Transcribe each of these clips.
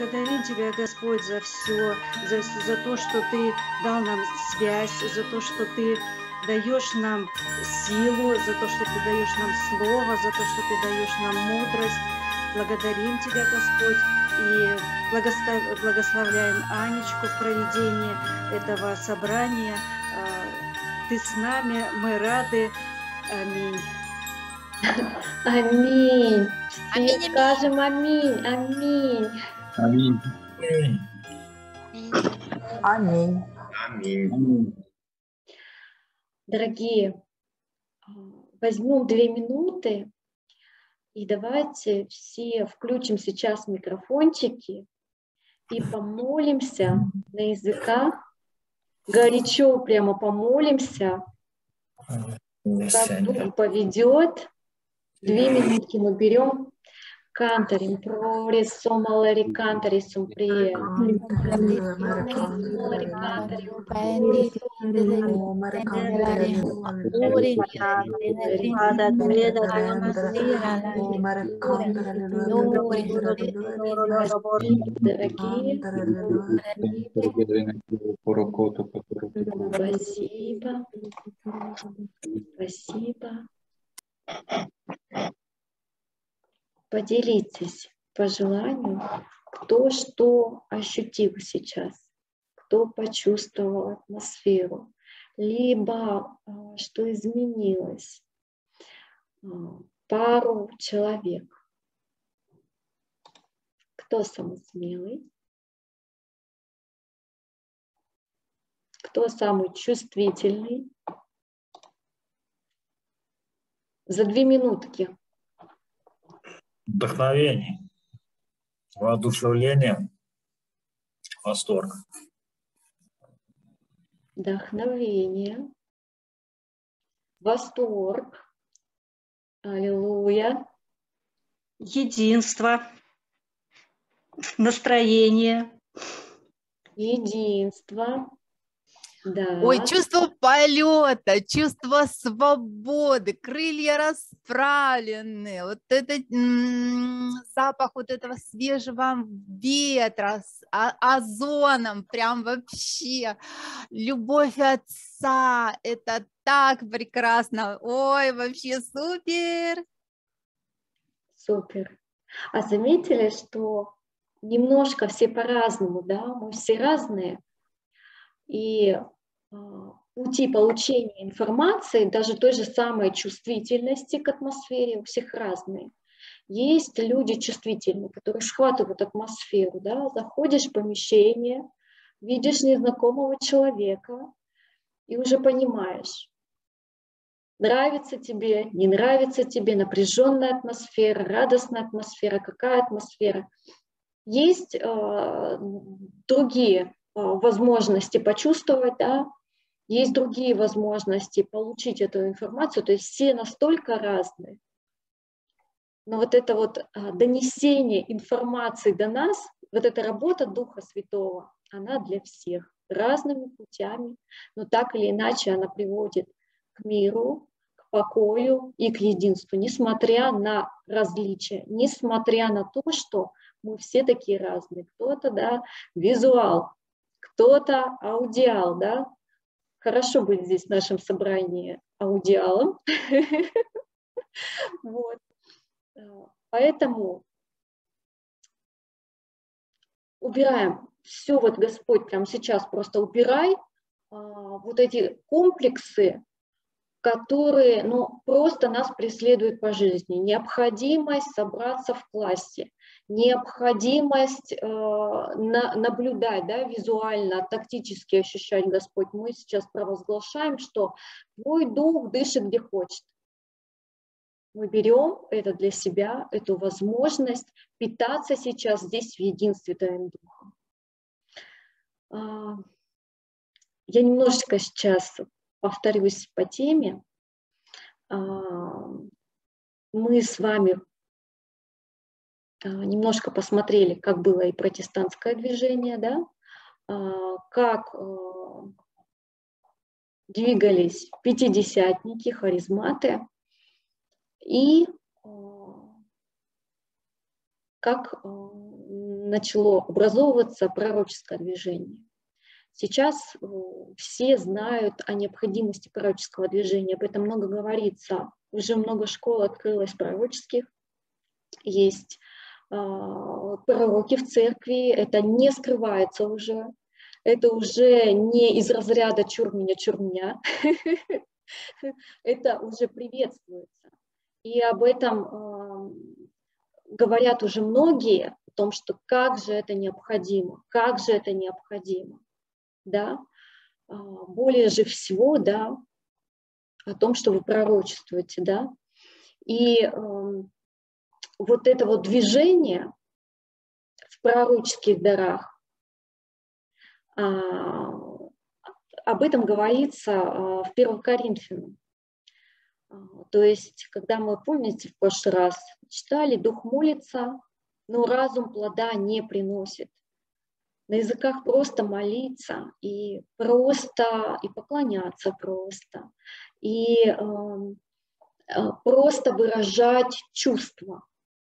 Благодарим Тебя, Господь, за все, за то, что Ты дал нам связь, за то, что Ты даешь нам силу, за то, что Ты даешь нам слово, за то, что Ты даешь нам мудрость. Благодарим Тебя, Господь, и благословляем Анечку в проведении этого собрания. Ты с нами, мы рады. Аминь. Аминь. Все Аминь, скажем аминь, аминь. Аминь. Аминь. Аминь. Дорогие, возьмем 2 минуты и давайте все включим сейчас микрофончики и помолимся на языках, горячо прямо помолимся, как Дух поведет. 2 минутки мы берем. Кантарим, прорис, сомалари, кантарисум, прием. Спасибо. Спасибо. Поделитесь по желанию, кто что ощутил сейчас, кто почувствовал атмосферу, либо что изменилось. Пару человек. Кто самый смелый? Кто самый чувствительный? За 2 минутки. Вдохновение, воодушевление, восторг. Вдохновение, восторг, аллилуйя, Единство, настроение. единство, да. Ой, чувство полета, чувство свободы, крылья расправлены, вот этот запах вот этого свежего ветра с озоном, прям вообще, любовь Отца, это так прекрасно, ой, вообще супер! Супер. А заметили, что немножко все по-разному, да, мы все разные, и пути получения информации, даже той же самой чувствительности к атмосфере у всех разные. Есть люди чувствительные, которые схватывают атмосферу, да, заходишь в помещение, видишь незнакомого человека и уже понимаешь, нравится тебе, не нравится тебе, напряженная атмосфера, радостная атмосфера, какая атмосфера. Есть другие возможности почувствовать, да, есть другие возможности получить эту информацию, то есть все настолько разные. Но вот это вот донесение информации до нас, вот эта работа Духа Святого, она для всех разными путями, но так или иначе она приводит к миру, к покою и к единству, несмотря на различия, несмотря на то, что мы все такие разные. Кто-то, да, визуал, кто-то аудиал, да. Хорошо быть здесь в нашем собрании аудиалом. Вот. Поэтому убираем все, вот Господь прямо сейчас просто убирай вот эти комплексы, которые, ну, просто нас преследуют по жизни. Необходимость собраться в классе, необходимость наблюдать, да, визуально, тактически ощущать Господь. Мы сейчас провозглашаем, что Твой Дух дышит где хочет. Мы берем это для себя, эту возможность питаться сейчас здесь в единстве Твоим Духом. Я немножечко сейчас повторюсь по теме. Мы с вами немножко посмотрели, как было и протестантское движение, да, как двигались пятидесятники, харизматы, и как начало образовываться пророческое движение. Сейчас все знают о необходимости пророческого движения, об этом много говорится. Уже много школ открылось пророческих, есть пророки в церкви, это не скрывается уже, это уже не из разряда чур меня, это уже приветствуется. И об этом говорят уже многие, о том, что как же это необходимо, да, более же всего, да, о том, что вы пророчествуете, да, и вот это вот движение в пророческих дарах, об этом говорится в 1 Коринфянам. То есть, когда мы, помните, в прошлый раз читали, дух молится, но разум плода не приносит. На языках просто молиться и поклоняться просто, и просто выражать чувства.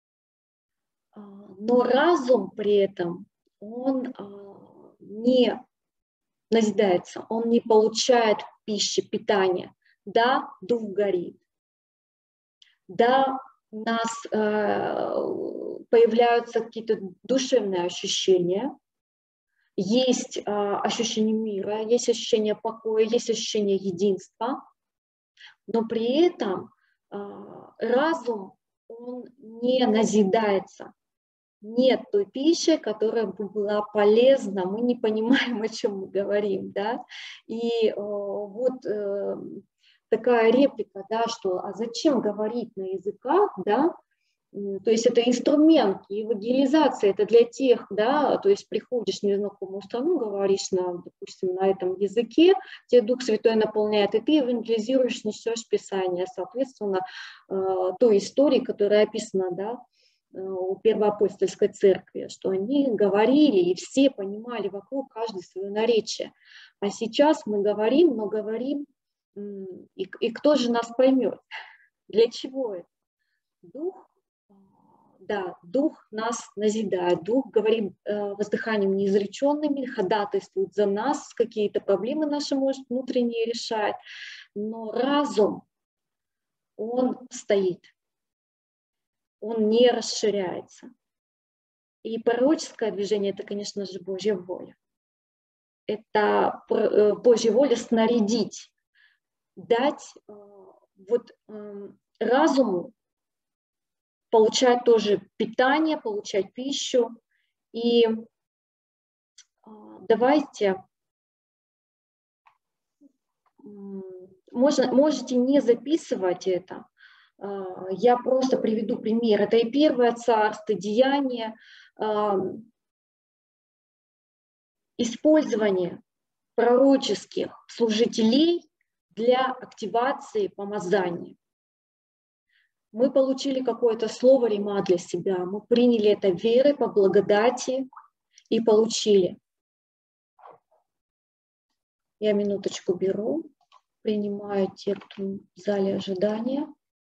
Но разум при этом, он не назидается, он не получает пищи, питания. Да, дух горит. Да, у нас появляются какие-то душевные ощущения, есть ощущение мира, есть ощущение покоя, есть ощущение единства, но при этом разум, он не назидается. Нет той пищи, которая бы была полезна, мы не понимаем, о чем мы говорим, да, и вот такая реплика, да, что а зачем говорить на языках, да, то есть это инструмент, евангелизация, это для тех, да, то есть приходишь в незнакомую страну, говоришь, допустим, на этом языке, тебя Дух Святой наполняет, и ты евангелизируешь, несешь Писание, соответственно, той истории, которая описана, да, у Первоапостольской церкви, что они говорили, и все понимали вокруг, каждый свое наречие. А сейчас мы говорим, но говорим, и кто же нас поймет? Для чего это? Дух, да, Дух нас назидает, Дух говорит воздыханием неизреченными, ходатайствует за нас, какие-то проблемы наши, может, внутренние решает, но разум, он стоит. Он не расширяется. И пророческое движение – это, конечно же, Божья воля. Это Божья воля снарядить, дать вот разуму получать тоже питание, получать пищу. И давайте, можете не записывать это, я просто приведу пример. Это и Первое Царство, Деяния, использование пророческих служителей для активации помазания. Мы получили какое-то слово рима для себя, мы приняли это верой по благодати и получили. Я минуточку беру, принимаю те, кто в зале ожидания.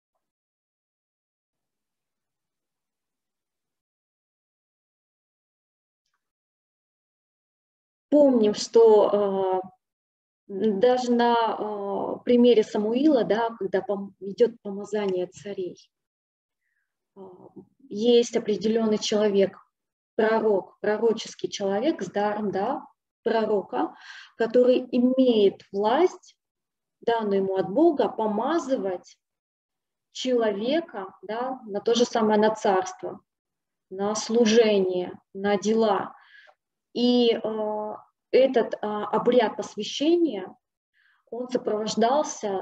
Помним, что даже на примере Самуила, да, когда идет помазание царей, есть определенный человек, пророк, пророческий человек с даром, да, пророка, который имеет власть, данную ему от Бога, помазывать человека, да, на то же самое, на царство, на служение, на дела. И этот обряд посвящения, он сопровождался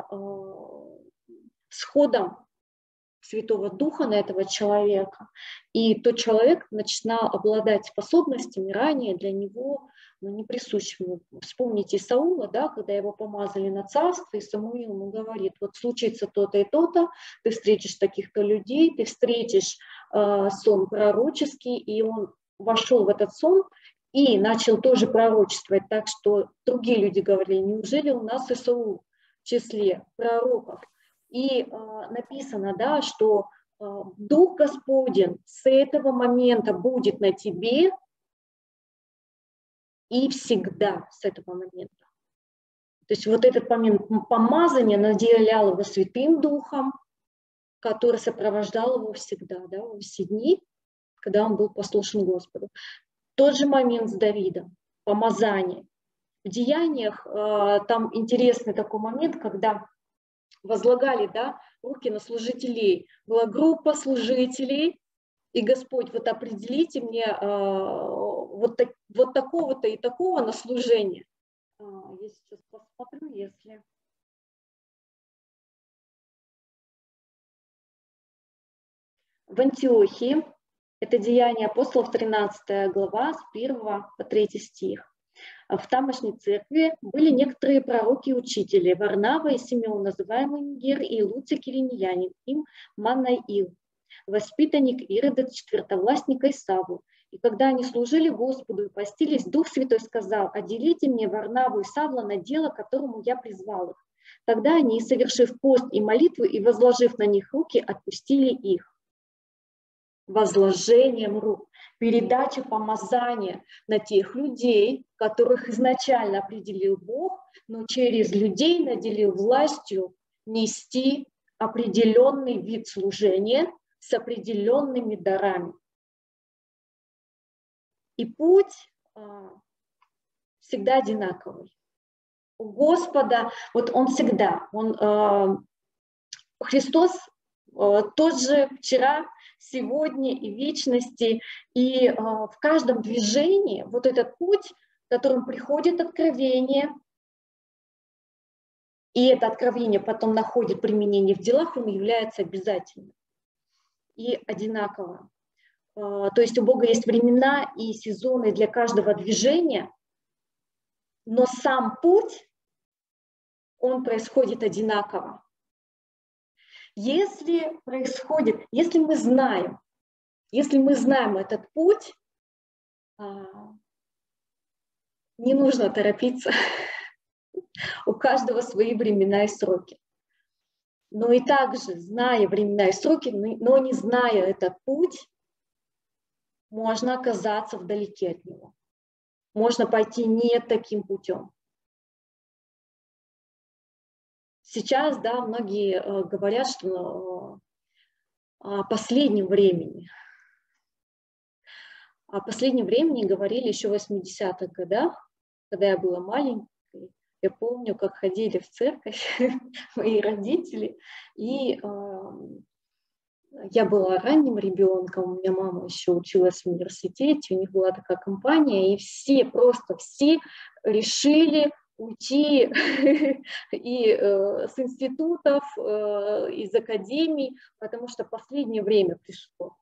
сходом Святого Духа на этого человека. И тот человек начинал обладать способностями ранее для него не присущими. Вспомните Саула, да, когда его помазали на царство, и Самуил ему говорит, вот случится то-то и то-то, ты встретишь таких-то людей, ты встретишь сон пророческий, и он вошел в этот сон, и начал тоже пророчествовать, так что другие люди говорили, неужели у нас и Саул в числе пророков? И написано, да, что Дух Господень с этого момента будет на тебе, и всегда с этого момента. То есть вот этот момент помазания наделял его Святым Духом, который сопровождал его всегда, да, во все дни, когда он был послушен Господу. Тот же момент с Давидом, помазание. В Деяниях там интересный такой момент, когда возлагали, да, руки на служителей. Была группа служителей, и Господь, вот определите мне вот такого-то и такого на служение. Я сейчас посмотрю, если... В Антиохии, это Деяния апостолов, 13 глава, с 1 по 3 стих. В тамошней церкви были некоторые пророки и учители, Варнава и Симеон, называемый Нигер, и Луций Кириньянин, им Манаил, воспитанник Ирода, четвертовластника Исаву. И когда они служили Господу и постились, Дух Святой сказал: «Отделите мне Варнаву и Савла на дело, которому я призвал их». Тогда они, совершив пост и молитву и возложив на них руки, отпустили их. Возложением рук, передача помазания на тех людей, которых изначально определил Бог, но через людей наделил властью нести определенный вид служения с определенными дарами. И путь всегда одинаковый. У Господа, вот Он всегда, Христос тот же вчера, сегодня и в вечности, и в каждом движении вот этот путь, которым приходит откровение, и это откровение потом находит применение в делах, он является обязательным и одинаковым. То есть у Бога есть времена и сезоны для каждого движения, но сам путь, он происходит одинаково. Если мы знаем этот путь, не нужно торопиться. У каждого свои времена и сроки. Но и также, зная времена и сроки, но не зная этот путь, можно оказаться вдалеке от него. Можно пойти не таким путем. Сейчас, да, многие говорят, что о последнем времени. О последнем времени говорили еще в 80-х годах, когда я была маленькой. Я помню, как ходили в церковь мои родители, и я была ранним ребенком, у меня мама еще училась в университете, у них была такая компания, и все решили уйти и с институтов, из академий, потому что последнее время пришло.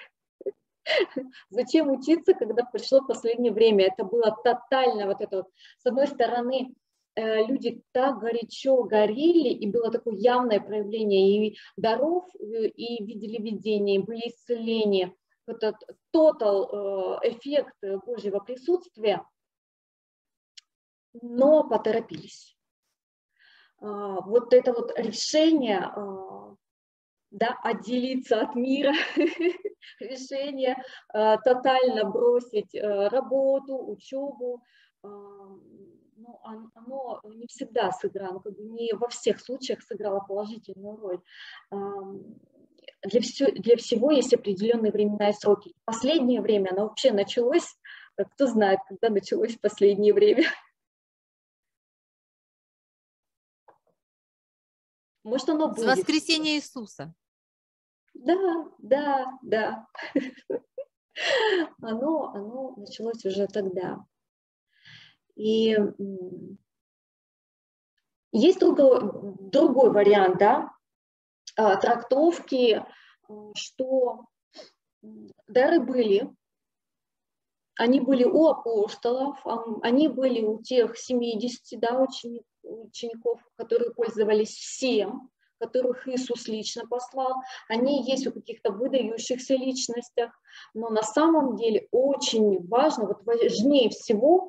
Зачем учиться, когда пришло последнее время? Это было тотально вот это вот. С одной стороны, люди так горячо горели, и было такое явное проявление и даров, и видели видения, и были исцеления. Вот этот тотал эффект Божьего присутствия, но поторопились. Вот это вот решение, да, отделиться от мира, решение тотально бросить работу, учебу, ну, оно не всегда сыграло, как бы не во всех случаях сыграло положительную роль. Для всего есть определенные времена и сроки. Последнее время оно вообще началось, кто знает, когда началось последнее время. Может, оно будет. С воскресения Иисуса. Да. Оно началось уже тогда. И есть другой вариант, да, трактовки, что дары были, они были у апостолов, они были у тех 70, да, учеников, которые пользовались всем, которых Иисус лично послал. Они есть у каких-то выдающихся личностях, но на самом деле очень важно, вот важнее всего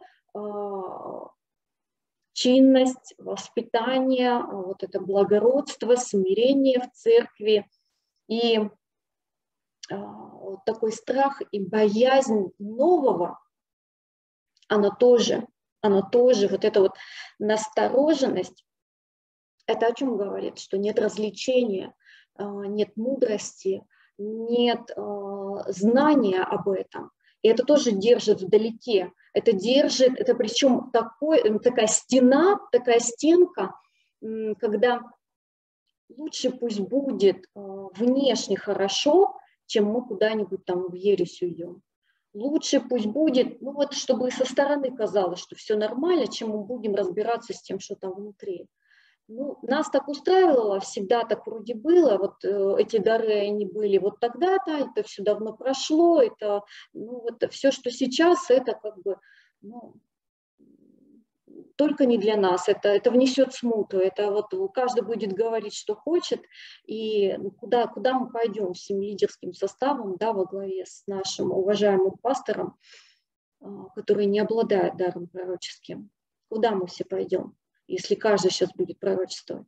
чинность, воспитание, вот это благородство, смирение в церкви и вот такой страх и боязнь нового, оно тоже, вот эта вот настороженность, это о чем говорит? Что нет развлечения, нет мудрости, нет знания об этом. И это тоже держит вдалеке. Это держит, это причем такая стена, такая стенка, когда лучше пусть будет внешне хорошо, чем мы куда-нибудь там в ересь уйдем. Лучше пусть будет, ну вот, чтобы со стороны казалось, что все нормально, чем мы будем разбираться с тем, что там внутри. Ну, нас так устраивало, всегда так вроде было, вот эти дары, они были вот тогда-то, это все давно прошло, это, ну, вот все, что сейчас, это как бы, ну, только не для нас, это внесет смуту, это вот каждый будет говорить, что хочет, и куда мы пойдем всем лидерским составом, да, во главе с нашим уважаемым пастором, который не обладает даром пророческим, куда мы все пойдем, если каждый сейчас будет пророчествовать.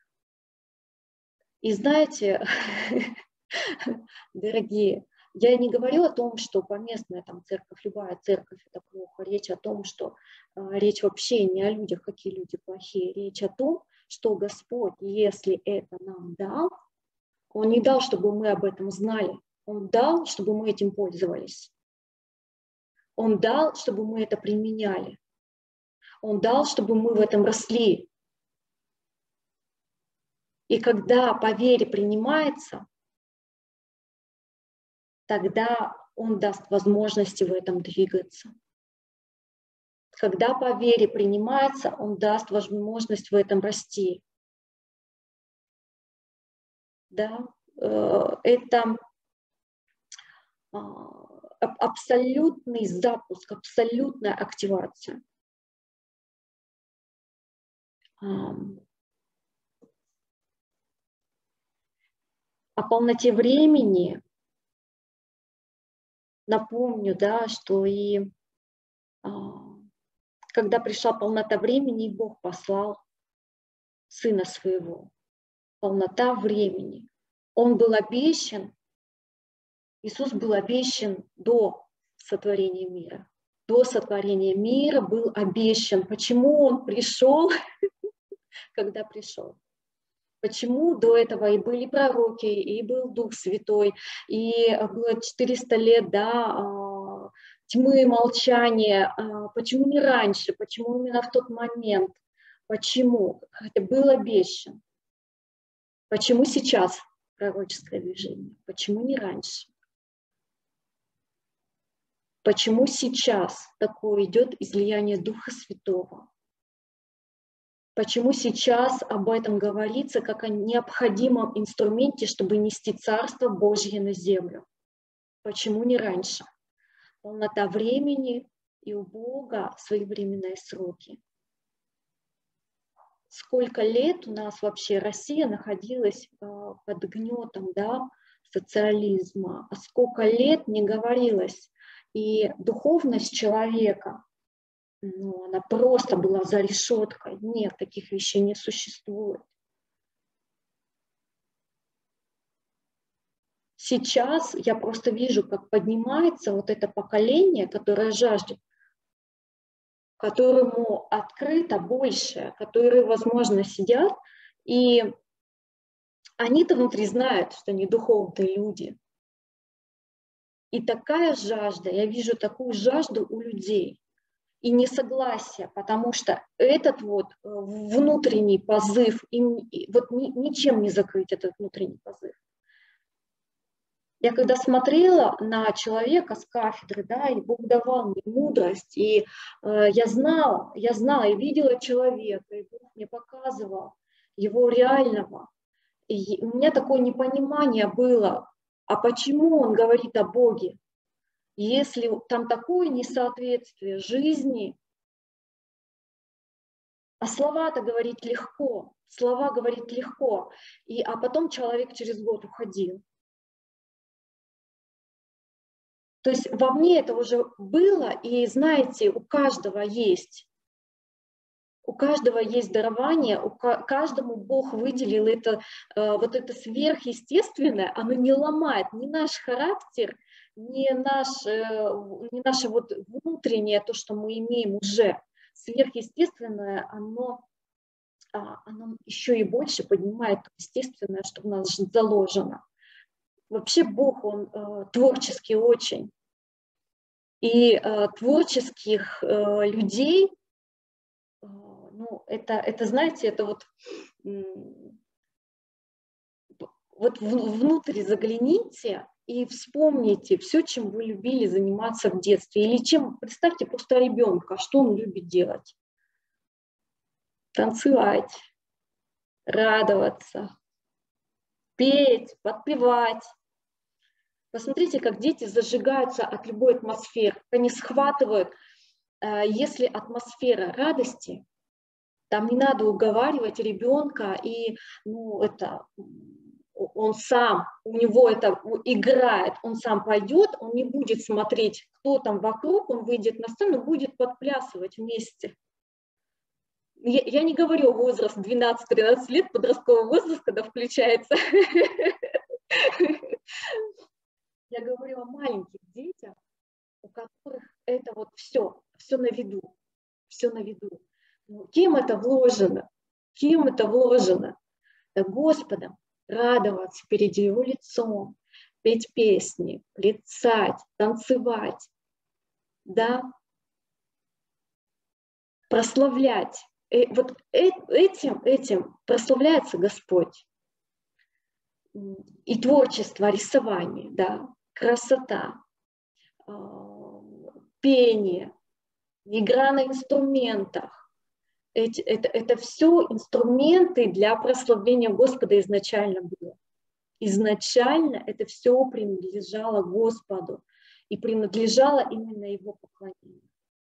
И знаете, дорогие, я не говорю о том, что поместная там церковь, любая церковь это плохо. Речь о том, что речь вообще не о людях, какие люди плохие. Речь о том, что Господь, если это нам дал, Он не дал, чтобы мы об этом знали. Он дал, чтобы мы этим пользовались. Он дал, чтобы мы это применяли. Он дал, чтобы мы в этом росли. И когда по вере принимается, тогда Он даст возможности в этом двигаться. Когда по вере принимается, Он даст возможность в этом расти. Да? Это абсолютный запуск, абсолютная активация. О полноте времени напомню, да, что и когда пришла полнота времени, Бог послал Сына Своего. Полнота времени. Он был обещан, Иисус был обещан до сотворения мира. До сотворения мира был обещан. Почему Он пришел, когда пришел? Почему до этого и были пророки, и был Дух Святой, и было 400 лет, да, тьмы и молчания. Почему не раньше? Почему именно в тот момент? Почему? Хотя был обещан. Почему сейчас пророческое движение? Почему не раньше? Почему сейчас такое идет излияние Духа Святого? Почему сейчас об этом говорится как о необходимом инструменте, чтобы нести Царство Божье на землю? Почему не раньше? Полнота времени, и у Бога своевременные сроки. Сколько лет у нас вообще Россия находилась под гнетом, да, социализма, а сколько лет не говорилось. И духовность человека, ну, она просто была за решеткой. Нет, таких вещей не существует. Сейчас я просто вижу, как поднимается вот это поколение, которое жаждет, которому открыто больше, которые, возможно, сидят, и они-то внутри знают, что они духовные люди. И такая жажда, я вижу такую жажду у людей. И несогласие, потому что этот вот внутренний позыв, вот ничем не закрыть этот внутренний позыв. Я когда смотрела на человека с кафедры, да, и Бог давал мне мудрость, и я знала, и видела человека, и Бог мне показывал его реального. И у меня такое непонимание было, а почему он говорит о Боге? Если там такое несоответствие жизни, а слова-то говорить легко, слова говорить легко, а потом человек через год уходил. То есть во мне это уже было, и знаете, у каждого есть У каждого есть дарование, каждому Бог выделил это, вот это сверхъестественное, оно не ломает ни наш характер, ни наше вот внутреннее, то, что мы имеем уже. Сверхъестественное, оно еще и больше поднимает то естественное, что в нас заложено. Вообще Бог, Он творческий очень. И творческих людей, ну, это, знаете, это вот внутрь загляните и вспомните все, чем вы любили заниматься в детстве. Или чем, представьте просто ребенка, что он любит делать. Танцевать, радоваться, петь, подпевать. Посмотрите, как дети зажигаются от любой атмосферы, они схватывают. Если атмосфера радости, там не надо уговаривать ребенка, и он сам, у него это играет, он сам пойдет, он не будет смотреть, кто там вокруг, он выйдет на сцену, будет подплясывать вместе. Я не говорю возраст 12-13 лет, подростковый возраст, когда включается. Я говорю о маленьких детях, у которых это вот все на виду, все на виду. Кем это вложено? Кем это вложено? Да Господом радоваться перед Его лицом, петь песни, плясать, танцевать, да, прославлять. Вот этим прославляется Господь. И творчество, рисование, да, красота, пение, игра на инструментах. Это все инструменты для прославления Господа изначально было. Изначально это все принадлежало Господу и принадлежало именно Его поклонению.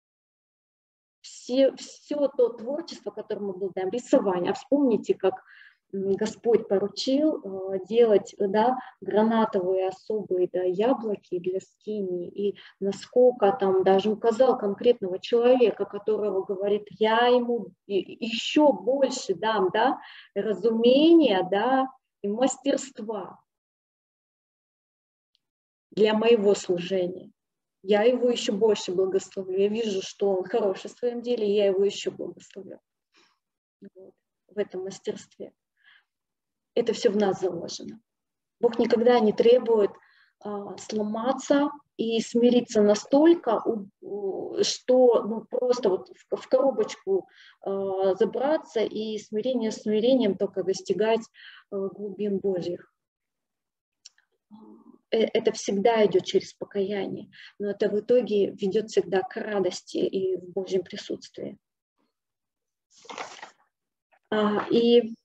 Все то творчество, которым мы обладаем, рисование. А вспомните, как Господь поручил делать, да, гранатовые особые, да, яблоки для скинии, и насколько там даже указал конкретного человека, которого говорит, я ему еще больше дам, да, разумения, да, и мастерства для моего служения. Я его еще больше благословлю. Я вижу, что он хороший в своем деле, и я его еще благословлю. Вот, в этом мастерстве. Это все в нас заложено. Бог никогда не требует сломаться и смириться настолько, что просто вот в коробочку забраться и смирением только достигать глубин Божьих. Это всегда идет через покаяние, но это в итоге ведет всегда к радости и в Божьем присутствии. И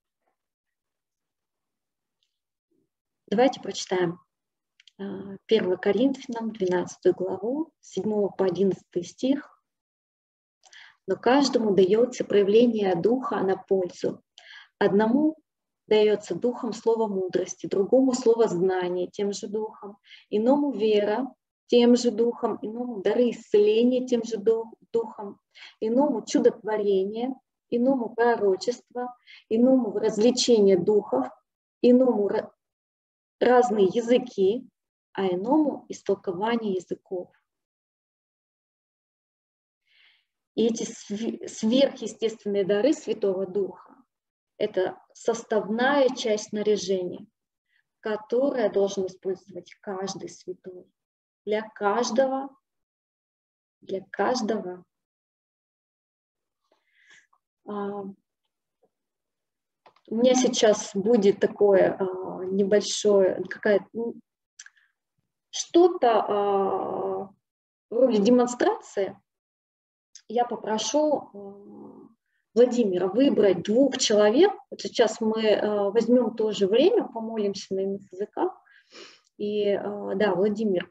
давайте прочитаем 1 Коринфянам, 12 главу, 7 по 11 стих. «Но каждому дается проявление Духа на пользу. Одному дается Духом слово мудрости, другому слово знания тем же Духом, иному вера тем же Духом, иному дары исцеления тем же Духом, иному чудотворение, иному пророчество, иному развлечение духов, иному разные языки, а иному истолкование языков». И эти сверхъестественные дары Святого Духа — это составная часть снаряжения, которое должен использовать каждый святой. Для каждого. У меня сейчас будет такое небольшое, что-то вроде демонстрации. Я попрошу Владимира выбрать 2 человек. Вот сейчас мы возьмем тоже время, помолимся на иных языках. И да, Владимир,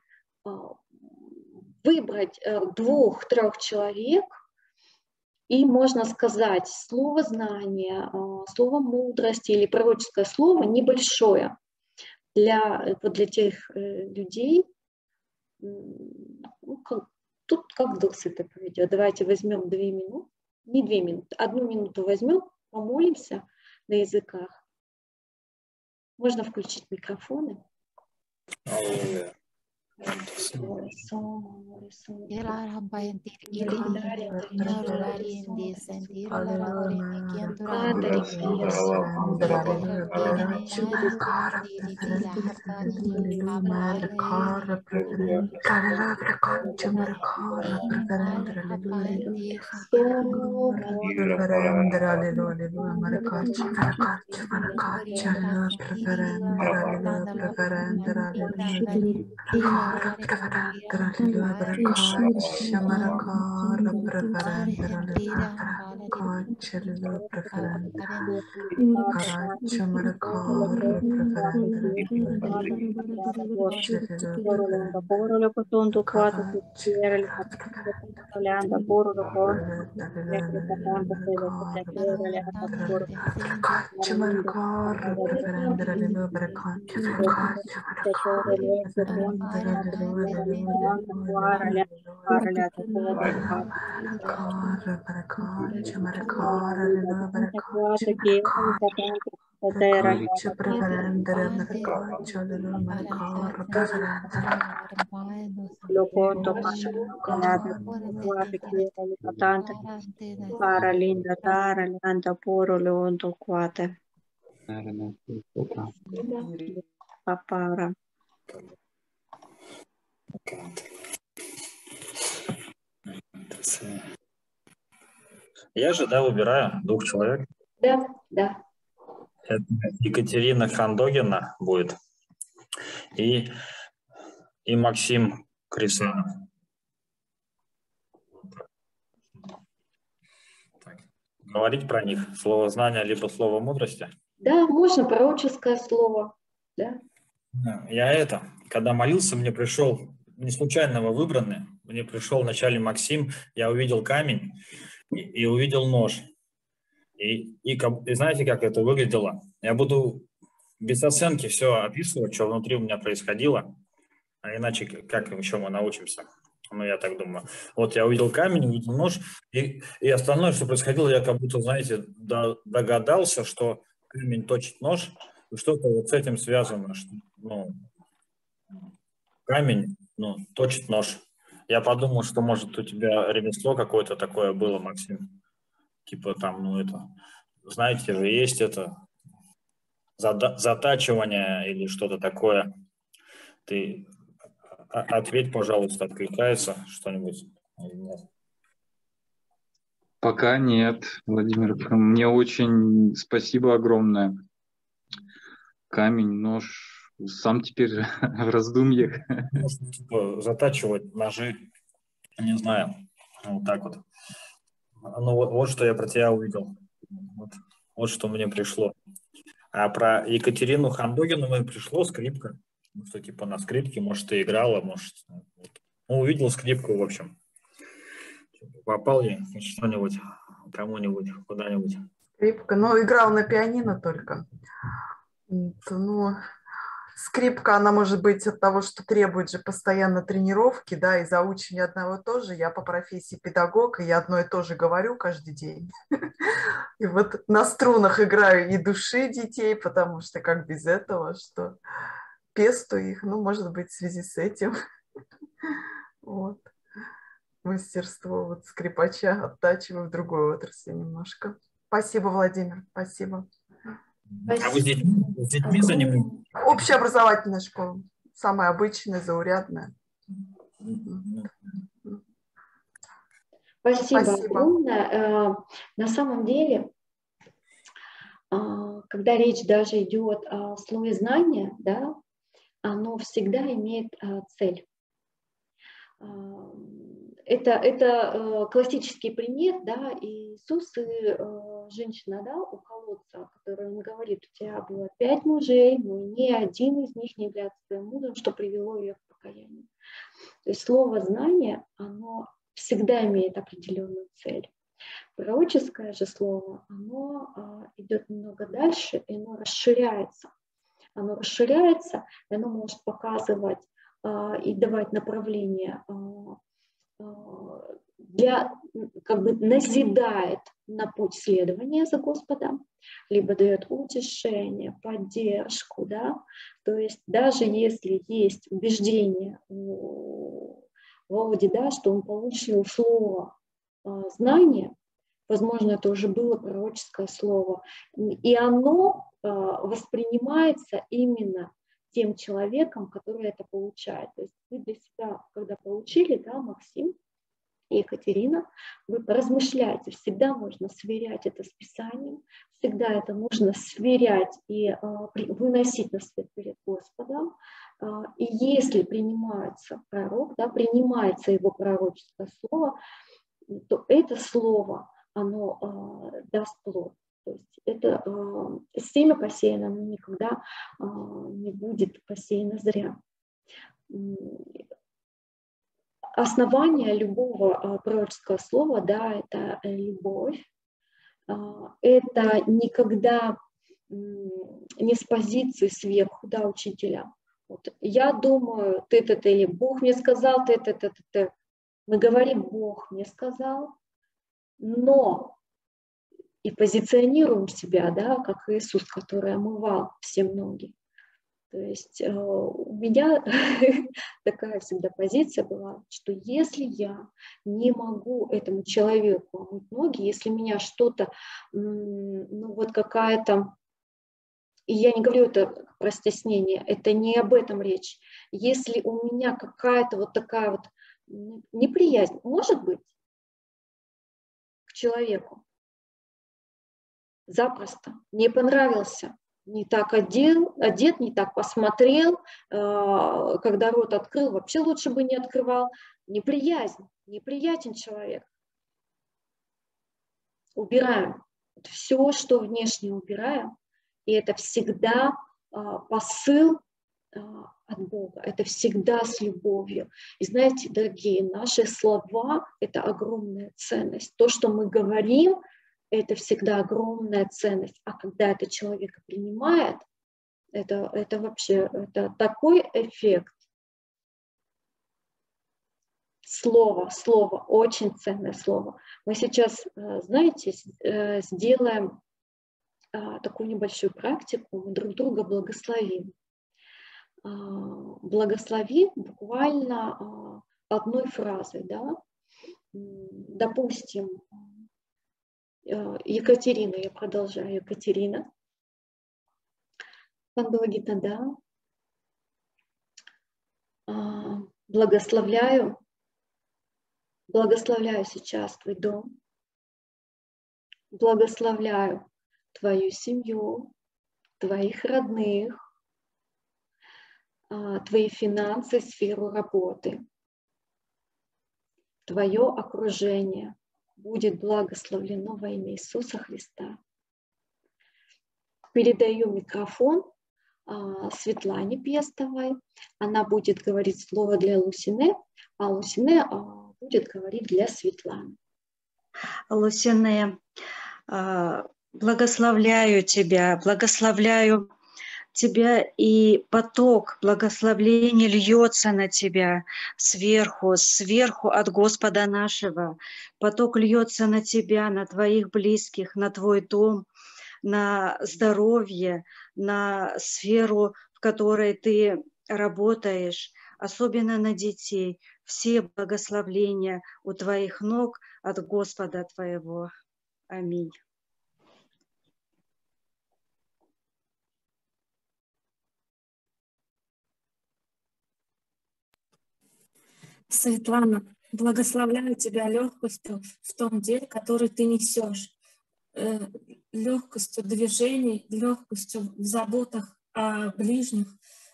выбрать 2-3 человек, и можно сказать слово знания, слово мудрости или пророческое слово небольшое для тех людей. Тут как Дух Святой поведет. Давайте возьмем 2 минуты. Не 2 минуты, 1 минуту возьмем, помолимся на языках. Можно включить микрофоны. Аллилуйя. Папара. Я же, да, выбираю 2 человек. Да, да. Это Екатерина Хандогина будет и Максим Крисанов. Так. Говорить про них слово знания либо слово мудрости. Да, можно пророческое слово. Да. Я когда молился, мне пришел, не случайно выбранный, мне пришел вначале Максим, я увидел камень и увидел нож. И знаете, как это выглядело? Я буду без оценки все описывать, что внутри у меня происходило, а иначе как еще мы научимся? Ну, я так думаю. Вот я увидел камень, увидел нож, и остальное, что происходило, я как будто, знаете, догадался, что камень точит нож, и что-то вот с этим связано, что, камень, точит нож. Я подумал, что, может, у тебя ремесло какое-то такое было, Максим. Типа там, знаете, же есть это затачивание или что-то такое. Ты ответь, пожалуйста, откликается что-нибудь или нет? Пока нет, Владимир. Мне очень спасибо огромное. Камень, нож. Сам теперь в раздумьях. Можно, типа, затачивать ножи, не знаю, вот так вот. Ну, вот что я про тебя увидел. Вот что мне пришло. А про Екатерину Хандогину мне пришло скрипка. Ну, что типа на скрипке, может, ты играла, может... увидел скрипку, в общем. Попал я что-нибудь, кому-нибудь, куда-нибудь. Скрипка, играл на пианино только. Скрипка, она может быть от того, что требует же постоянно тренировки, да, и заучивания одного и того же. Я по профессии педагог, и я одно и то же говорю каждый день. И вот на струнах играю и души детей, потому что как без этого, что пестую их, может быть, в связи с этим. Вот. Мастерство вот скрипача оттачиваю в другой отрасли немножко. Спасибо, Владимир, спасибо. А вы с детьми занимаетесь? Общеобразовательная школа. Самая обычная, заурядная. Спасибо огромное. На самом деле, когда речь даже идет о слове знания, да, оно всегда имеет цель. Это классический пример, да, Иисус и женщина, да, у колодца, которой он говорит, у тебя было 5 мужей, но ни один из них не является твоим мужем, что привело ее к покаянию. То есть слово знание, оно всегда имеет определенную цель. Пророческое же слово, оно идет немного дальше, и оно расширяется. Оно расширяется, и оно может показывать и давать направление как бы назидает на путь следования за Господом, либо дает утешение, поддержку, да, то есть даже если есть убеждение у Володи, да, что он получил слово знания, возможно, это уже было пророческое слово, и оно воспринимается именно тем человеком, который это получает. То есть вы для себя, когда получили, да, Максим и Екатерина, вы поразмышляйте, всегда можно сверять это с Писанием, всегда это нужно сверять и выносить на свет перед Господом. И если принимается пророк, да, принимается его пророческое слово, то это слово, оно даст плод. То есть это семя посеяно, оно никогда не будет посеяно зря. Основание любого пророческого слова, да, это любовь. Это никогда не с позиции сверху, да, учителя. Вот, я думаю, ты-то, или Бог мне сказал, ты. Мы говорим, Бог мне сказал, но и позиционируем себя, да, как Иисус, который омывал все ноги. То есть у меня такая всегда позиция была, что если я не могу этому человеку омыть ноги, если меня что-то, ну вот какая-то, и я не говорю это про стеснение, это не об этом речь, если у меня какая-то вот такая вот неприязнь, может быть, к человеку, запросто, не понравился, не так одет, не так посмотрел, когда рот открыл, вообще лучше бы не открывал. Неприятен человек. Убираем. Все, что внешне убираем, и это всегда посыл от Бога, это всегда с любовью. И знаете, дорогие, наши слова – это огромная ценность. То, что мы говорим, это всегда огромная ценность. А когда это человек принимает, это вообще это такой эффект. Слово, очень ценное слово. Мы сейчас, знаете, сделаем такую небольшую практику, мы друг друга благословим. Благослови буквально одной фразой, да? Допустим, Екатерина, я продолжаю, Екатерина. Благословляю сейчас твой дом, благословляю твою семью, твоих родных, твои финансы, сферу работы, твое окружение будет благословлено во имя Иисуса Христа. Передаю микрофон Светлане Пестовой. Она будет говорить слово для Лусине, а Лусине будет говорить для Светланы. Лусине, благословляю тебя, и поток благословения льется на тебя сверху от Господа нашего. Поток льется на тебя, на твоих близких, на твой дом, на здоровье, на сферу, в которой ты работаешь, особенно на детей. Все благословления у твоих ног от Господа твоего. Аминь. Светлана, благословляю тебя легкостью в том деле, который ты несешь, легкостью движений, легкостью в заботах о ближних.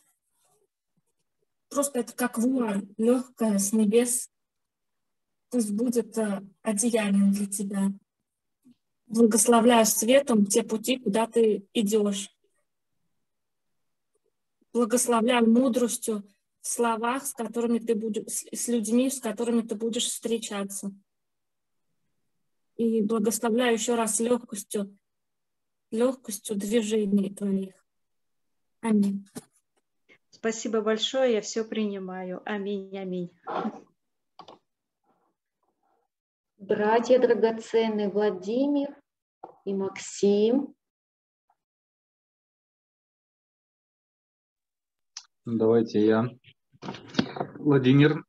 Просто это как вуаль, легкая с небес. Пусть будет одеянием для тебя. Благословляю светом те пути, куда ты идешь. Благословляю мудростью в словах, с которыми ты будешь, с людьми, с которыми ты будешь встречаться. И благословляю еще раз легкостью движений твоих. Аминь. Спасибо большое, я все принимаю. Аминь, аминь. Братья драгоценные Владимир и Максим. Давайте я. Владимир,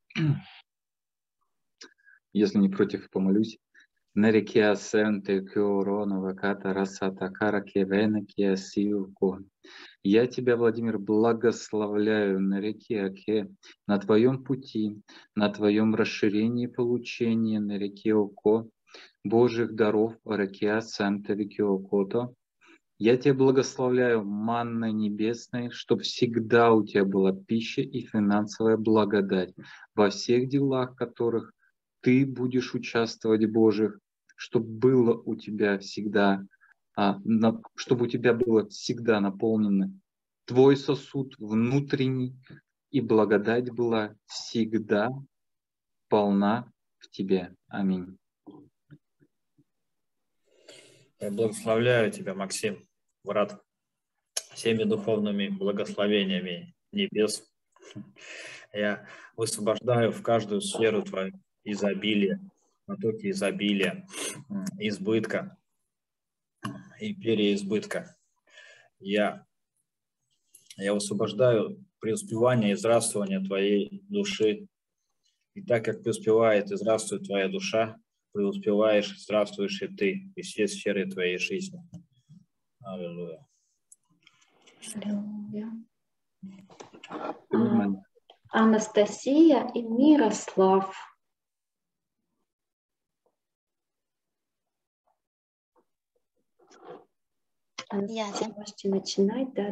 если не против, помолюсь. Нарекия сенте кюрона ваката расата каракевена киасилку. Я тебя, Владимир, благословляю на реке Оке, на твоем пути, на твоем расширении получения на реке Око, Божьих даров Ракия Санта Викиокото. Я тебя благословляю манной небесной, чтобы всегда у тебя была пища и финансовая благодать во всех делах, в которых ты будешь участвовать, Божьих, чтобы было у тебя всегда, чтобы у тебя было всегда наполнено твой сосуд внутренний, и благодать была всегда полна в тебе. Аминь. Я благословляю тебя, Максим, брат, всеми духовными благословениями небес. Я высвобождаю в каждую сферу твою изобилие, потоки изобилия, избытка и переизбытка. Я высвобождаю преуспевание и здравствование твоей души. И так как преуспевает и здравствует твоя душа, преуспеваешь, здравствуешь и ты, и все сферы твоей жизни. Аллилуйя. Аллилуйя. Анастасия и Мирослав. Анастасия, можете начинать, да.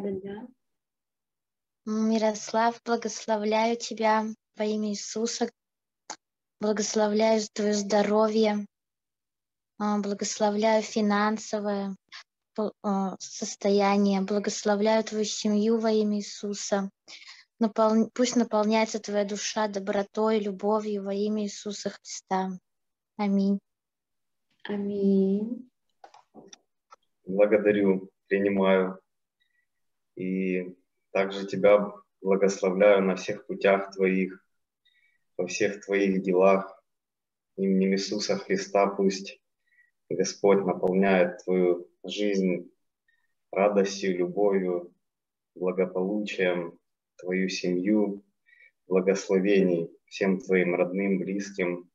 Мирослав, благословляю тебя во имя Иисуса, благословляю твое здоровье, благословляю финансовое состояние, благословляю твою семью во имя Иисуса. Пусть наполняется твоя душа добротой, любовью во имя Иисуса Христа. Аминь. Аминь. Благодарю, принимаю. И также тебя благословляю на всех путях твоих, во всех твоих делах. Именем Иисуса Христа пусть Господь наполняет твою жизнь радостью, любовью, благополучием, твою семью, благословений всем твоим родным, близким.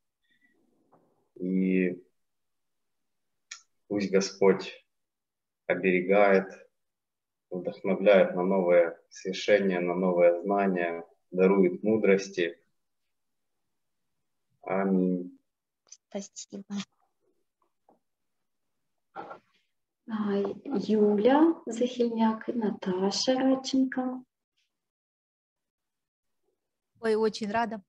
И пусть Господь оберегает, вдохновляет на новое свершение, на новое знание, дарует мудрости. Аминь. Спасибо. Юля Захильняк и Наташа Радченко. Ой, очень рада.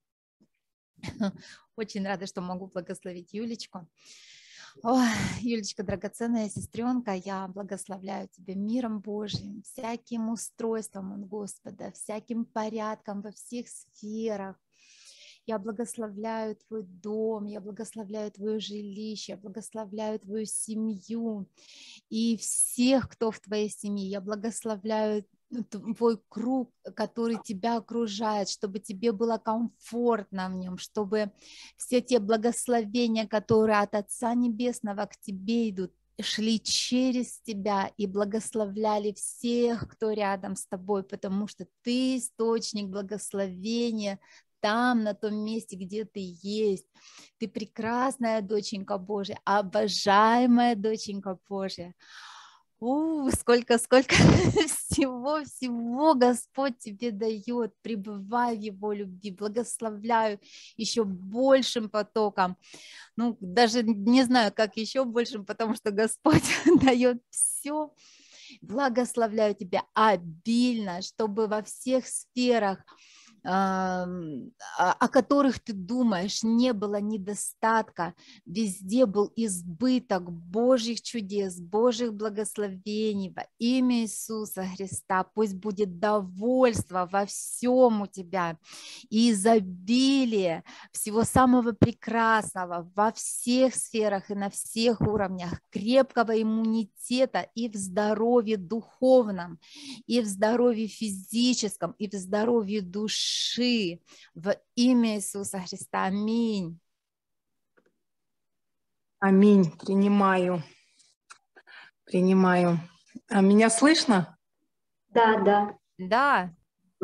Очень рада, что могу благословить Юлечку. Ой, Юлечка, драгоценная сестренка, я благословляю тебя миром Божьим, всяким устройством от Господа, всяким порядком во всех сферах. Я благословляю твой дом, я благословляю твое жилище, я благословляю твою семью и всех, кто в твоей семье. Я благословляю твой круг, который тебя окружает, чтобы тебе было комфортно в нем, чтобы все те благословения, которые от Отца Небесного к тебе идут, шли через тебя и благословляли всех, кто рядом с тобой, потому что ты источник благословения там, на том месте, где ты есть. Ты прекрасная доченька Божья, обожаемая доченька Божья. Сколько всего Господь тебе дает, пребывай в Его любви, благословляю еще большим потоком, даже не знаю, как еще большим, потому что Господь дает все, благословляю тебя обильно, чтобы во всех сферах, о которых ты думаешь, не было недостатка, везде был избыток Божьих чудес, Божьих благословений во имя Иисуса Христа. Пусть будет довольство во всем у тебя и изобилие всего самого прекрасного во всех сферах и на всех уровнях, крепкого иммунитета и в здоровье духовном, и в здоровье физическом, и в здоровье души во имя Иисуса Христа. Аминь. Аминь. Принимаю. Принимаю. А меня слышно? Да, да. Да.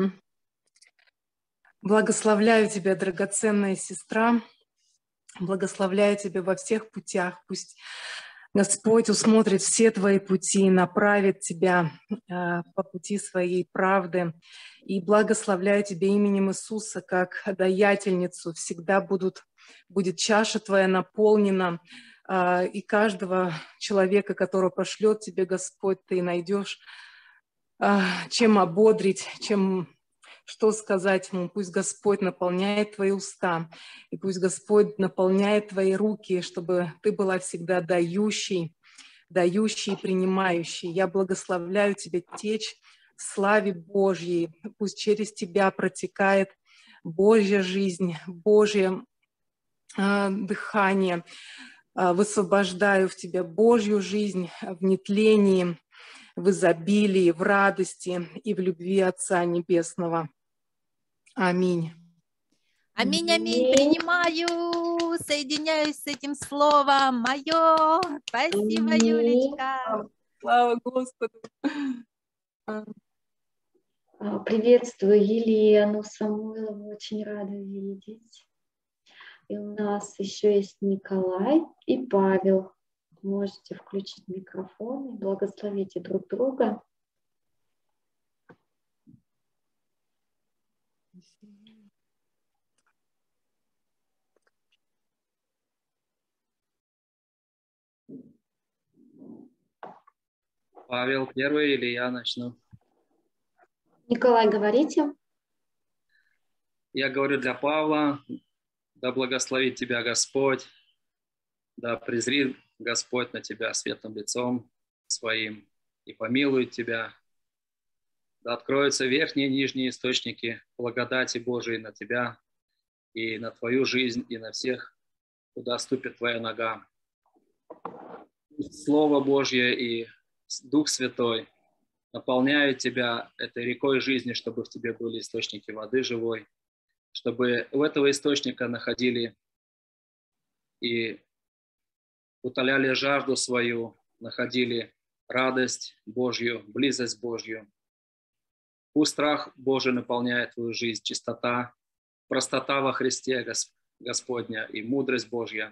Благословляю тебя, драгоценная сестра. Благословляю тебя во всех путях. Пусть Господь усмотрит все твои пути и направит тебя по пути своей правды. И благословляю тебя именем Иисуса как даятельницу. Всегда будет чаша твоя наполнена. И каждого человека, которого пошлет тебе Господь, ты найдешь чем ободрить, что сказать ему. Пусть Господь наполняет твои уста, и пусть Господь наполняет твои руки, чтобы ты была всегда дающей и принимающей. Я благословляю тебя течь в славе Божьей. Пусть через тебя протекает Божья жизнь, Божье дыхание. Высвобождаю в тебя Божью жизнь в нетлении, в изобилии, в радости и в любви Отца Небесного. Аминь. Аминь, аминь. Принимаю, соединяюсь с этим словом. Мое. Спасибо, Юлечка. Слава Господу. Приветствую Елену Самойлову, очень рада видеть. И у нас еще есть Николай и Павел. Можете включить микрофон и благословите друг друга. Павел первый или я начну? Николай, говорите. Я говорю для Павла: да благословит тебя Господь, да презрит Господь на тебя светлым лицом своим и помилует тебя, да откроются верхние и нижние источники благодати Божией на тебя и на твою жизнь, и на всех, куда ступит твоя нога. Слово Божье и Дух Святой наполняют тебя этой рекой жизни, чтобы в тебе были источники воды живой, чтобы у этого источника находили и утоляли жажду свою, находили радость Божью, близость Божью. Пусть страх Божий наполняет твою жизнь, чистота, простота во Христе Господня и мудрость Божья.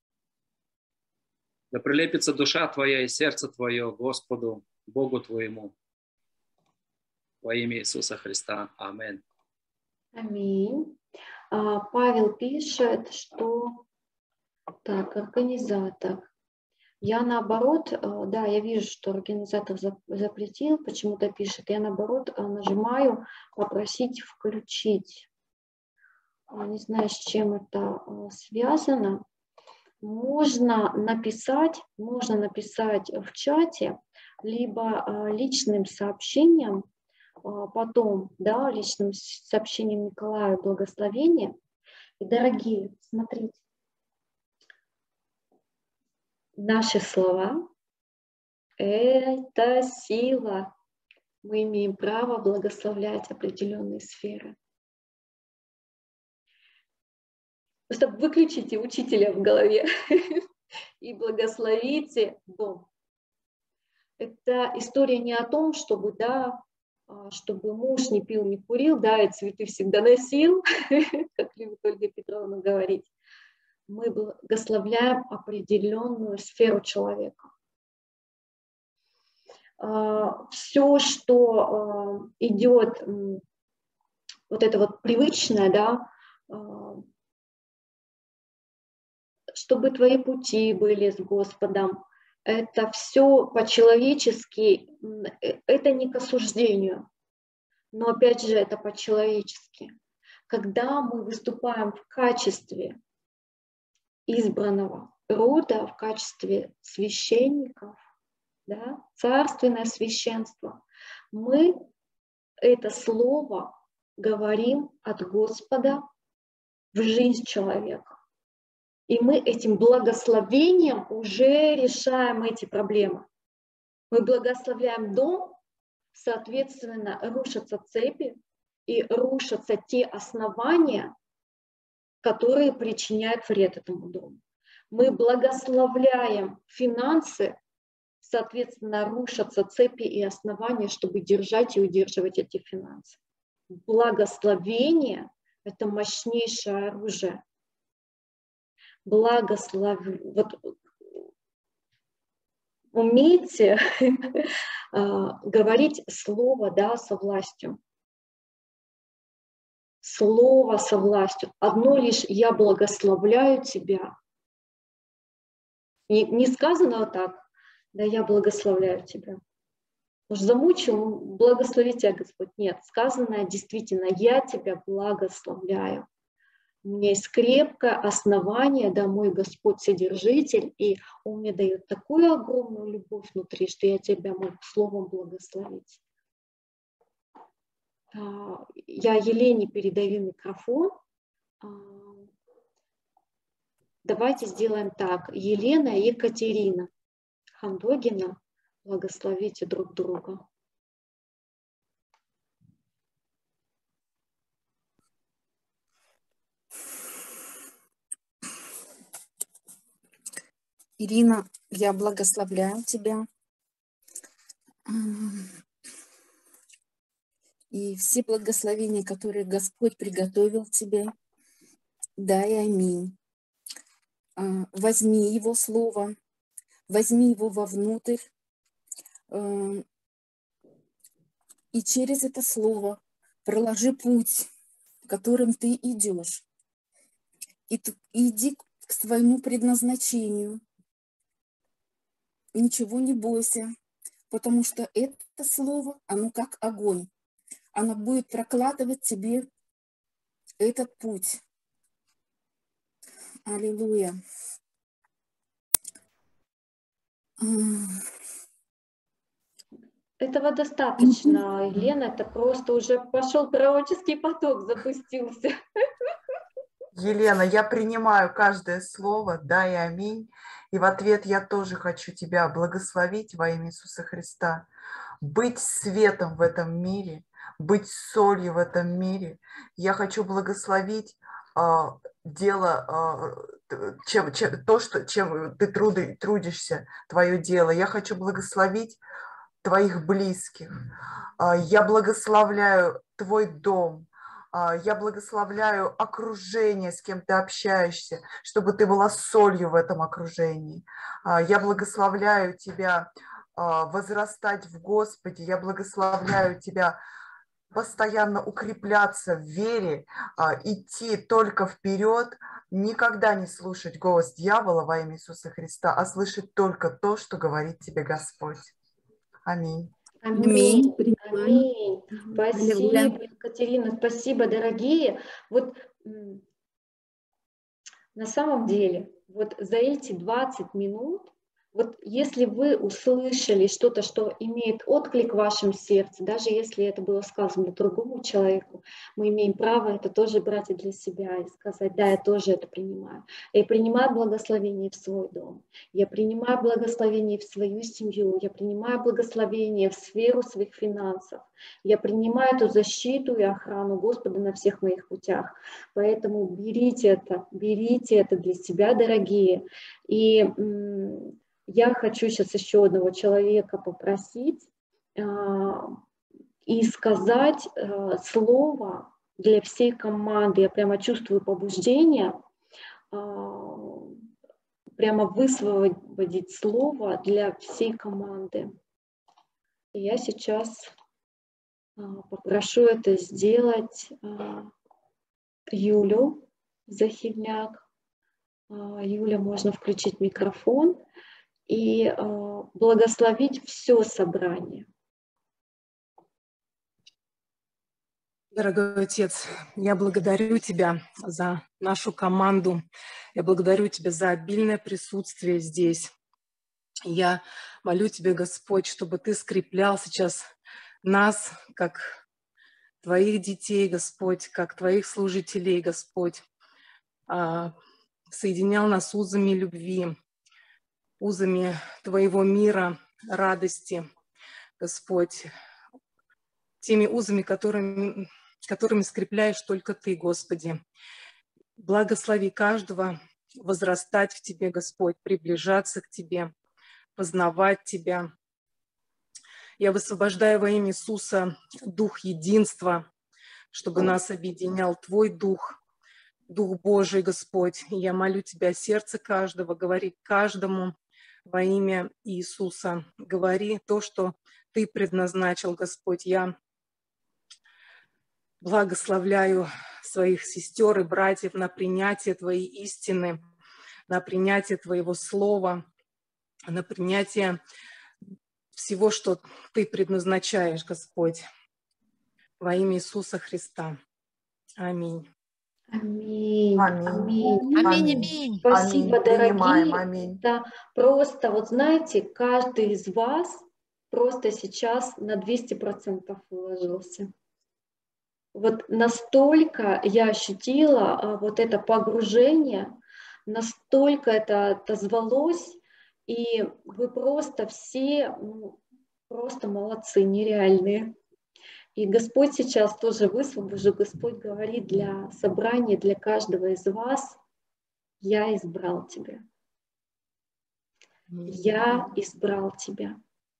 Да прилепится душа твоя и сердце твое Господу, Богу твоему, во имя Иисуса Христа. Аминь. Аминь. Павел пишет, что... Так, организатор. Я наоборот, да, я вижу, что организатор запретил, почему-то пишет. Я наоборот нажимаю «Попросить включить». Не знаю, с чем это связано. Можно написать в чате, либо личным сообщением, потом, да, личным сообщением Николаю благословения. И, дорогие, смотрите, наши слова – это сила. Мы имеем право благословлять определенные сферы. Просто выключите учителя в голове и благословите дом. Это история не о том, чтобы, да, чтобы муж не пил, не курил, да, и цветы всегда носил, как любит Ольга Петровна говорить. Мы благословляем определенную сферу человека. Все, что идет, вот это вот привычное, да, чтобы твои пути были с Господом, это все по-человечески, это не к осуждению, но опять же это по-человечески. Когда мы выступаем в качестве избранного рода, в качестве священников, да, царственное священство, мы это слово говорим от Господа в жизнь человека. И мы этим благословением уже решаем эти проблемы. Мы благословляем дом, соответственно, рушатся цепи и рушатся те основания, которые причиняют вред этому дому. Мы благословляем финансы, соответственно, рушатся цепи и основания, чтобы держать и удерживать эти финансы. Благословение – это мощнейшее оружие. Вот умейте говорить слово, да, со властью. Слово со властью. Одно лишь «я благословляю тебя». Не сказано вот так, да, я благословляю тебя. Может, замучил, благослови тебя, Господь. Нет, сказано действительно, я тебя благословляю. У меня есть крепкое основание, да, мой Господь Содержитель, и Он мне дает такую огромную любовь внутри, что я тебя могу словом благословить. Я Елене передаю микрофон. Давайте сделаем так. Елена и Екатерина Хандогина, благословите друг друга. Ирина, я благословляю тебя. И все благословения, которые Господь приготовил тебе, дай аминь. Возьми Его Слово, возьми его вовнутрь, и через это Слово проложи путь, которым ты идешь. И иди к своему предназначению. Ничего не бойся, потому что это Слово, оно как огонь. Оно будет прокладывать тебе этот путь. Аллилуйя. Этого достаточно, Елена, это просто уже пошел пророческий поток, запустился. Елена, я принимаю каждое слово, да и аминь. И в ответ я тоже хочу тебя благословить во имя Иисуса Христа. Быть светом в этом мире, быть солью в этом мире. Я хочу благословить дело, чем ты трудишься, твое дело. Я хочу благословить твоих близких. Я благословляю твой дом. Я благословляю окружение, с кем ты общаешься, чтобы ты была солью в этом окружении. Я благословляю тебя возрастать в Господе. Я благословляю тебя постоянно укрепляться в вере, идти только вперед, никогда не слушать голос дьявола во имя Иисуса Христа, а слышать только то, что говорит тебе Господь. Аминь. Аминь. Аминь. Спасибо, Екатерина, спасибо, дорогие. Вот на самом деле, вот за эти 20 минут, вот если вы услышали что-то, что имеет отклик в вашем сердце, даже если это было сказано другому человеку, мы имеем право это тоже брать и для себя и сказать, да, я тоже это принимаю. Я принимаю благословение в свой дом, я принимаю благословение в свою семью, я принимаю благословение в сферу своих финансов, я принимаю эту защиту и охрану Господа на всех моих путях. Поэтому берите это для себя, дорогие. И я хочу сейчас еще одного человека попросить и сказать слово для всей команды. Я прямо чувствую побуждение, прямо высвободить слово для всей команды. И я сейчас попрошу это сделать Юлю Захивняк. Юля, можно включить микрофон и благословить все собрание. Дорогой Отец, я благодарю Тебя за нашу команду. Я благодарю Тебя за обильное присутствие здесь. Я молю Тебя, Господь, чтобы Ты скреплял сейчас нас, как Твоих детей, Господь, как Твоих служителей, Господь, соединял нас узами любви, узами Твоего мира, радости, Господь, теми узами, которыми скрепляешь только Ты, Господи. Благослови каждого, возрастать в Тебе, Господь, приближаться к Тебе, познавать Тебя. Я высвобождаю во имя Иисуса дух единства, чтобы нас объединял Твой дух, Дух Божий, Господь. И я молю Тебя, сердце каждого, говори каждому во имя Иисуса. Говори то, что Ты предназначил, Господь. Я благословляю своих сестер и братьев на принятие Твоей истины, на принятие Твоего слова, на принятие всего, что Ты предназначаешь, Господь. Во имя Иисуса Христа. Аминь. Аминь. Аминь. Аминь. Аминь, аминь. Спасибо, Аминь. Принимаем. дорогие. Аминь. Да, просто, вот знаете, каждый из вас просто сейчас на 200% вложился. Вот настолько я ощутила вот это погружение, настолько это отозвалось, и вы просто все просто молодцы, нереальные. И Господь сейчас тоже высвобожу, Господь говорит для собрания, для каждого из вас: я избрал тебя. Я избрал тебя.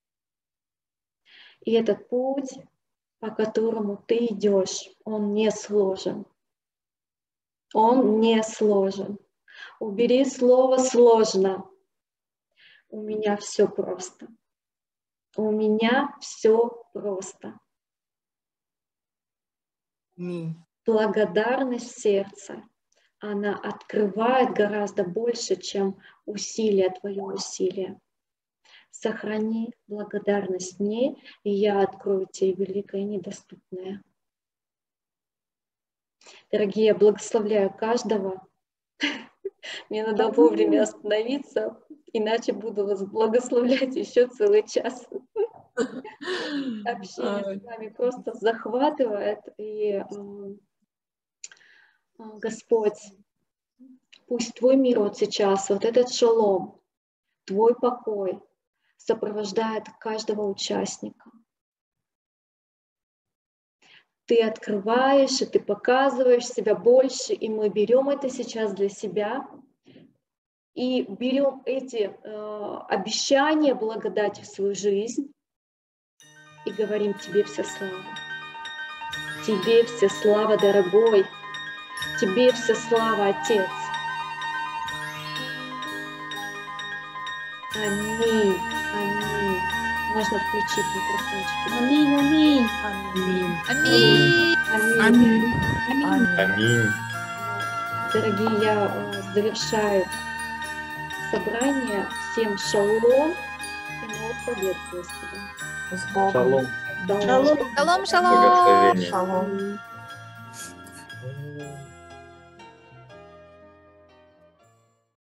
И этот путь, по которому ты идешь, он не сложен. Он не сложен. Убери слово «сложно». У меня все просто. У меня все просто. Благодарность сердца, она открывает гораздо больше, чем усилия, твое усилие. Сохрани благодарность мне, и я открою тебе великое и недоступное. Дорогие, я благословляю каждого. Мне надо вовремя остановиться, иначе буду вас благословлять еще целый час. Общение с вами просто захватывает. И Господь, пусть Твой мир вот сейчас, вот этот шалом, Твой покой сопровождает каждого участника. Ты открываешь, и Ты показываешь себя больше, и мы берем это сейчас для себя, и берем эти обещания благодати в свою жизнь, и говорим: Тебе вся слава. Тебе вся слава, дорогой. Тебе вся слава, Отец. Аминь. Аминь. Можно включить микрофончик. Аминь, аминь. Аминь. Аминь. Аминь. Аминь. Дорогие, я завершаю собрание. Всем шалом и новых побед, Господи. С Богом. Шалом. Шалом. Шалом, шалом. Благословение. Шалом.